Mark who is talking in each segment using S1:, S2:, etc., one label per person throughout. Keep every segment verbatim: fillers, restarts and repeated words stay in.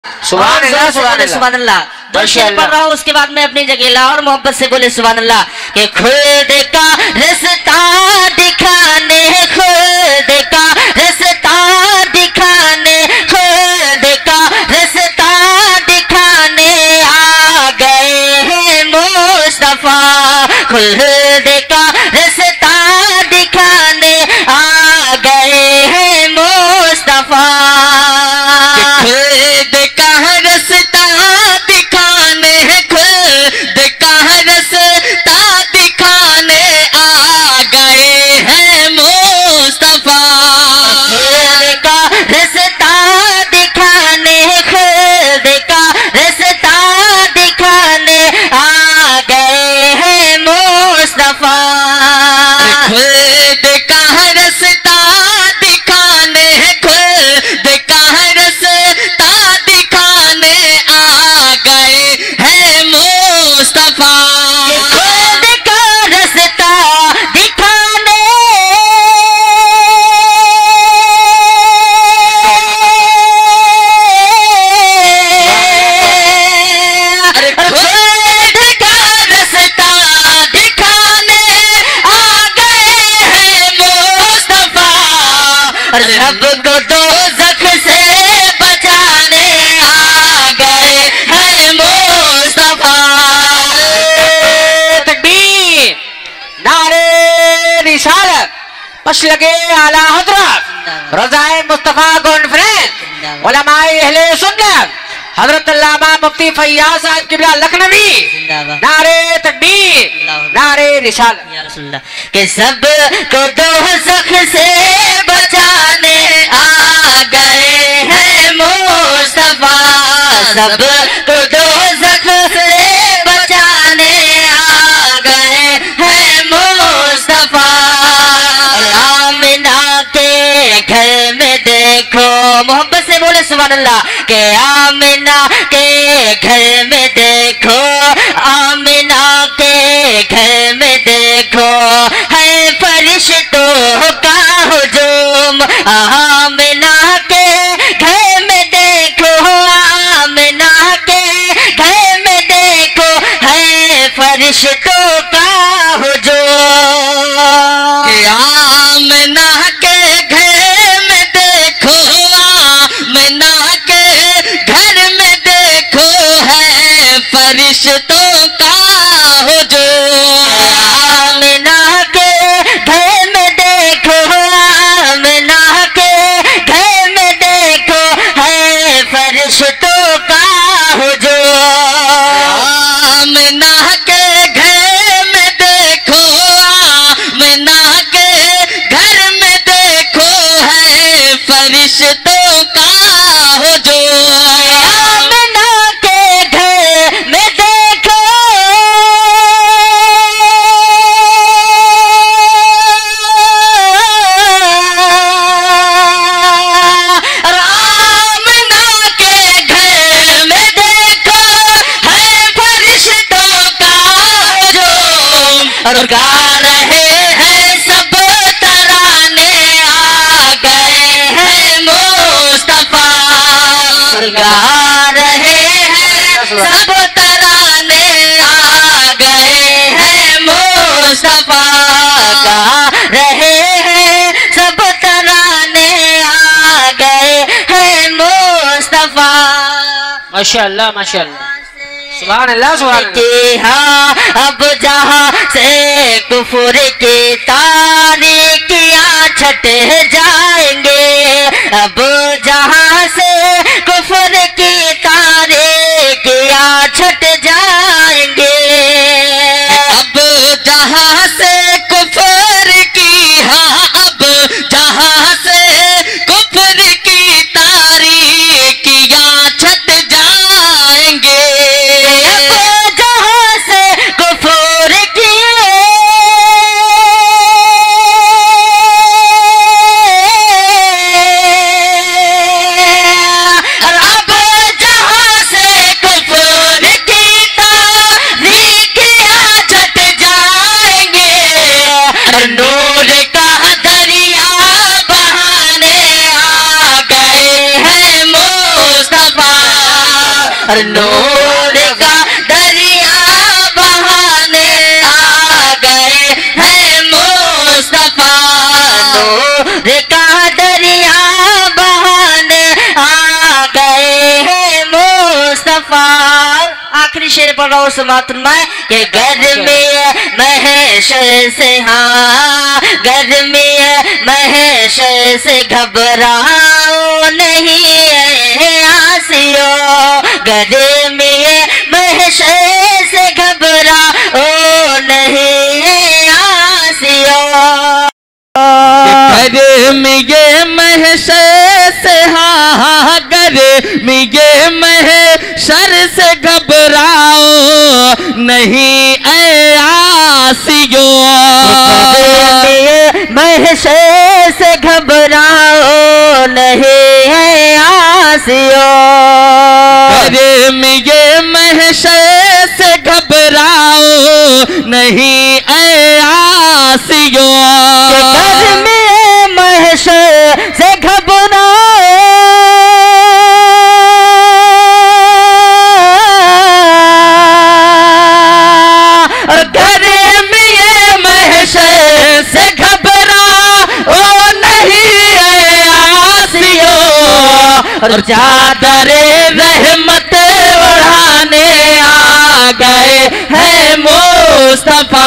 S1: सुभान अल्लाह सुभान अल्लाह
S2: सुभान अल्लाह। दो शेर पढ़ रहा हूँ, उसके बाद मैं अपनी जगह ला और मोहब्बत से बोले सुभान अल्लाह। कि खुद का रास्ता दिखाने, खुद का रास्ता दिखाने, खुद का रास्ता दिखाने आ गए हैं मुस्तफा। खुद का रास्ता दिखाने आ गए हैं मुस्तफा।
S3: खुद का रास्ता दिखाने, खुद का रास्ता दिखाने आ गए हैं मुस्तफा।
S2: खुद का रास्ता दिखाने, खुद का रास्ता दिखाने आ गए हैं मुस्तफा।
S3: खुद का रास्ता दिखाने, खुद का रास्ता दिखाने आ गए हैं मुस्तफा।
S2: खुद का रास्ता दिखाने,
S3: अरे खुद का रास्ता दिखाने आ गए हैं मुस्तफा।
S2: सबको दोज़ख से
S3: बचाने आ गए हैं मुस्तफा।
S1: तकबीर, नारे रिसालत, पश लगे आला हजरत रज़ाए मुस्तफा कॉन्फ्रेंस उलमाए अहले सुन्नत हजरत अल्लामा मुफ्ती फैयाज साहब किबला लखनवी। नारे तकबीर, नारे रिसालत।
S2: या रसूलल्लाह। कि सब को दोज़ख से बचाने आ गए हैं मुस्तफा। सब को दोज़ख से बचाने आ गए हैं मुस्तफा। आमिना के घर में देखो, मोहब्बत से बोले सुभान अल्लाह। के आमिना के घर में देखो, आमिना के घर में देखो है फरिश्तों का हुजूम। आमिना के घर में देखो, आमिना के घर में देखो है फरिश्तों का हुजूम।
S3: आमना के घर में देखो, आमना के घर में देखो है फरिश्तों का हुजूम।
S2: आमिना के घर में देखो, आमिना के घर में देखो है फरिश्तों का हुजूम।
S3: आमना के घर में देखो, आमना के घर में देखो है फरिश्तों का हुजूम।
S2: आमिना के घर में देखो,
S3: आमना के घर में देखो है फरिश्तों का हुजूम। और गा रहे हैं सब तराने आ गए हैं मुस्तफा। और गा रहे हैं सब तराने आ गए हैं मुस्तफा।
S2: गा रहे हैं सब तराने आ गए हैं मुस्तफा।
S1: माशाअल्लाह माशाअल्लाह, सुभान अल्लाह सुभान अल्लाह।
S2: कि हाँ अब जहाँ से कुफर की तारीकियाँ छट जाएंगे, अब जहाँ से कुफर की तारीकियाँ छट जाएंगे।
S3: अब जहाँ से कुफर की, हाँ अब जहाँ से कुफर की तारीकियाँ छट जाएंगे।
S2: अब जहाँ से कुफर की नूर का दरिया बहाने आ गए हैं मुस्तफा, नूर का दरिया बहाने आ गए हैं मुस्तफा। आखिरी शेर पढ़ रहा हूँ, समाप्त में कि गर्मी महशर से, हाँ गर्मी महशर से घबराओ नहीं आसियो, गर्मी महशर से घबराओ नहीं आसियो।
S3: गर्मी ये महशर से, हाँ गर्मी ये महशर से घबराओ नहीं ऐ आसियो,
S2: महशर से घबराओ नहीं है आसियो,
S3: गर्मी ये महशर से घबराओ नहीं ऐ आसियो,
S2: गर्मी महशर से घबराओ से घबराओ नहीं आसियो, और चादर रहमत उड़ाने आ गए हैं मुस्तफा,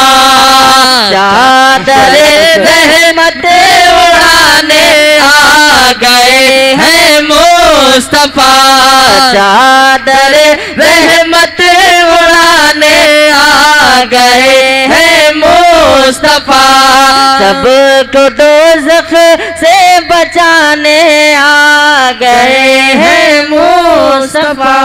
S2: चादर रहमत उड़ाने आ गए हैं मुस्तफा, चादर रहमत उड़ाने आ गए हैं मुस्तफा, सबको दोज़ख से बचाने आ गए हैं मुस्तफा।